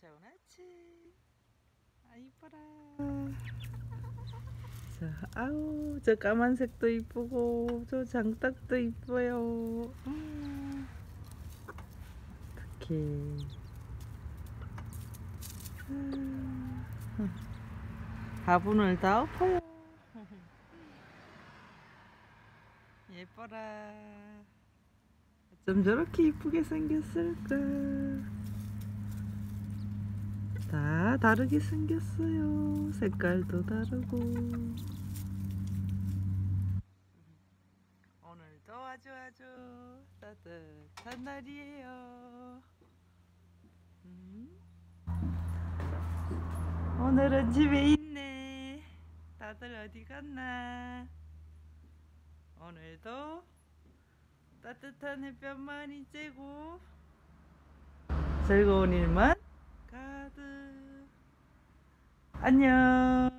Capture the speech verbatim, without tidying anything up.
좋지. 아 이뻐라. 자, 아우 저 까만색도 이쁘고 저 장딱도 이뻐요. 음, 어떡해. 음, 화분을 다 엎어요. 예뻐라. 어쩜 저렇게 이쁘게 생겼을까. 다 다르게 생겼어요. 색깔도 다르고. 오늘도 아주 아주 따뜻한 날이에요. 음? 오늘은 집에 있네. 다들 어디 갔나? 오늘도 따뜻한 햇볕만이 쬐고 즐거운 일만 가득. 안녕.